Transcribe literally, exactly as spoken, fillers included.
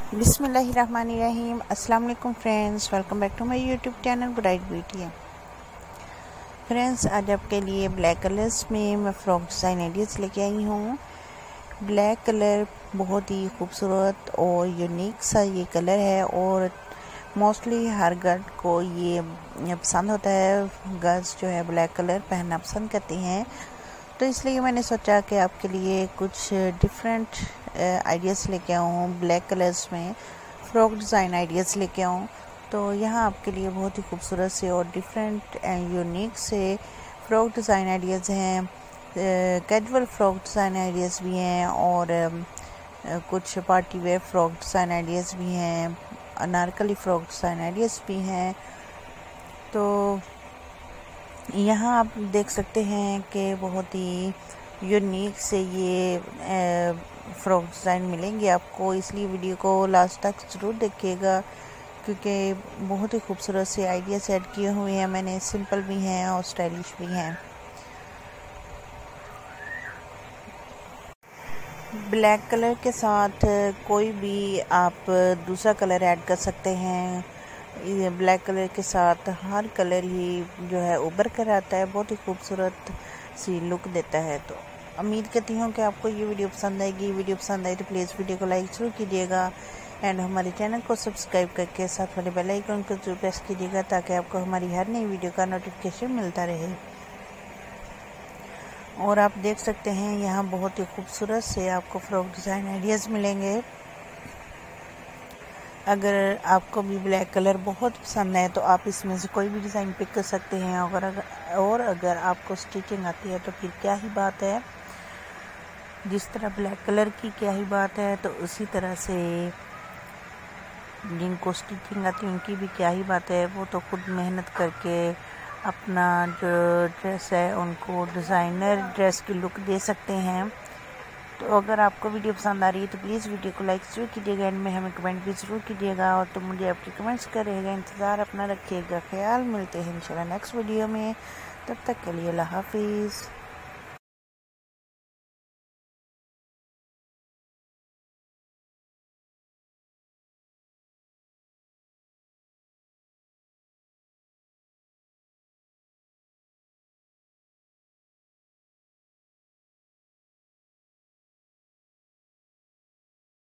बिस्मिल्लाहिर्रहमानिर्रहीम। अस्सलाम वालेकुम friends, welcome back to my YouTube channel bright beauty. Friends, आज आपके लिए ब्लैक कलर्स में मैं फ्रॉक डिज़ाइन आइडियाज़ लेके आई हूँ। ब्लैक कलर बहुत ही खूबसूरत और यूनिक सा ये कलर है और मोस्टली हर गर्ल को ये पसंद होता है। गर्ल्स जो है ब्लैक कलर पहनना पसंद करती हैं, तो इसलिए मैंने सोचा कि आपके लिए कुछ डिफरेंट आइडियाज़ लेके आऊँ, ब्लैक कलर्स में फ्रॉक डिज़ाइन आइडियाज़ लेके आऊँ। तो यहाँ आपके लिए बहुत ही खूबसूरत से और डिफरेंट एंड यूनिक से फ्रॉक डिज़ाइन आइडियाज़ हैं। कैजुअल फ्रॉक डिज़ाइन आइडियाज़ भी हैं और uh, कुछ party wear frock design ideas भी हैं, अनारकली फ्रॉक डिज़ाइन आइडियाज़ भी हैं। तो यहाँ आप देख सकते हैं कि बहुत ही यूनिक से ये फ्रॉक डिज़ाइन मिलेंगे आपको, इसलिए वीडियो को लास्ट तक ज़रूर देखिएगा क्योंकि बहुत ही खूबसूरत से आइडियाज़ ऐड किए हुए हैं मैंने। सिंपल भी हैं और स्टाइलिश भी हैं। ब्लैक कलर के साथ कोई भी आप दूसरा कलर ऐड कर सकते हैं। ये ब्लैक कलर के साथ हर कलर ही जो है उभर कर आता है, बहुत ही खूबसूरत सी लुक देता है। तो उम्मीद करती हूँ कि आपको ये वीडियो पसंद आएगी। वीडियो पसंद आए तो प्लीज़ वीडियो को लाइक ज़रूर कीजिएगा एंड हमारे चैनल को सब्सक्राइब करके साथ वाले बेल आइकन को जरूर प्रेस कीजिएगा ताकि आपको हमारी हर नई वीडियो का नोटिफिकेशन मिलता रहे। और आप देख सकते हैं यहाँ बहुत ही खूबसूरत से आपको फ्रॉक डिज़ाइन आइडियाज़ मिलेंगे। अगर आपको भी ब्लैक कलर बहुत पसंद है तो आप इसमें से कोई भी डिज़ाइन पिक कर सकते हैं। अगर और अगर आपको स्टिचिंग आती है तो फिर क्या ही बात है। जिस तरह ब्लैक कलर की क्या ही बात है, तो उसी तरह से जिनको स्टिचिंग आती है उनकी भी क्या ही बात है। वो तो खुद मेहनत करके अपना जो ड्रेस है उनको डिज़ाइनर ड्रेस की लुक दे सकते हैं। तो अगर आपको वीडियो पसंद आ रही है तो प्लीज़ वीडियो को लाइक ज़रूर कीजिएगा एंड में हमें कमेंट भी ज़रूर कीजिएगा। और तो मुझे आपके कमेंट्स का रहेगा इंतज़ार। अपना रखिएगा ख्याल। मिलते हैं इंशाल्लाह नेक्स्ट वीडियो में। तब तक के लिए अल्लाह हाफिज़।